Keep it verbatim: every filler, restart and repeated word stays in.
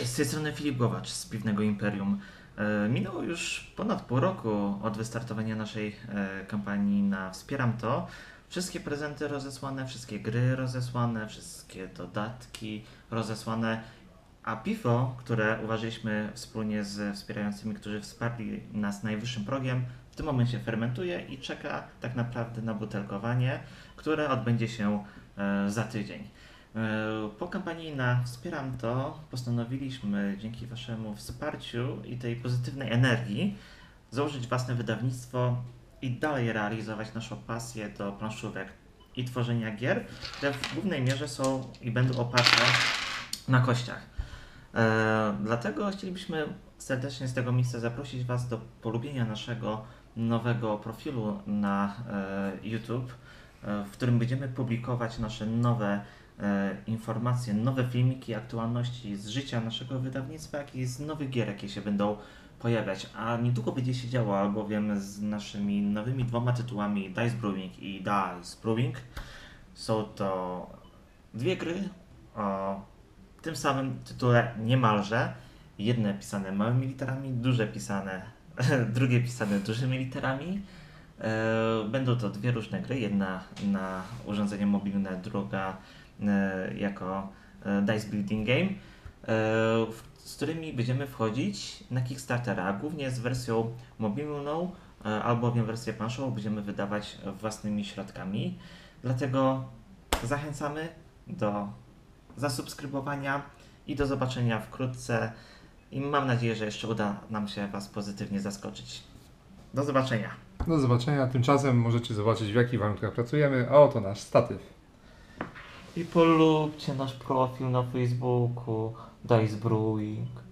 Cześć, z tej strony Filip Głowacz z Piwnego Imperium. E, Minęło już ponad pół roku od wystartowania naszej e, kampanii na Wspieram To. Wszystkie prezenty rozesłane, wszystkie gry rozesłane, wszystkie dodatki rozesłane, a piwo, które uważaliśmy wspólnie z wspierającymi, którzy wsparli nas najwyższym progiem, w tym momencie fermentuje i czeka tak naprawdę na butelkowanie, które odbędzie się e, za tydzień. E, Po kampanii na Wspieram To postanowiliśmy dzięki Waszemu wsparciu i tej pozytywnej energii założyć własne wydawnictwo i dalej realizować naszą pasję do planszówek i tworzenia gier, które w głównej mierze są i będą oparte na kościach. E, dlatego chcielibyśmy serdecznie z tego miejsca zaprosić Was do polubienia naszego nowego profilu na e, YouTube, e, w którym będziemy publikować nasze nowe e, informacje, nowe filmiki, aktualności z życia naszego wydawnictwa, jak i z nowych gier, jakie się będą pojawiać. A niedługo będzie się działo, albowiem z naszymi nowymi dwoma tytułami Dice Brewing i Dice Brewing są to dwie gry o tym samym tytule niemalże. Jedne pisane małymi literami, duże pisane, drugie pisane dużymi literami. E, Będą to dwie różne gry, jedna na urządzenie mobilne, druga e, jako e, Dice Building Game, e, w- z którymi będziemy wchodzić na Kickstartera, głównie z wersją mobilną, e, albowiem wersję planszową będziemy wydawać własnymi środkami. Dlatego zachęcamy do zasubskrybowania i do zobaczenia wkrótce. I mam nadzieję, że jeszcze uda nam się Was pozytywnie zaskoczyć. Do zobaczenia. Do zobaczenia. Tymczasem możecie zobaczyć, w jakich warunkach pracujemy, a oto nasz statyw. I polubcie nasz profil na Facebooku Dice Brewing.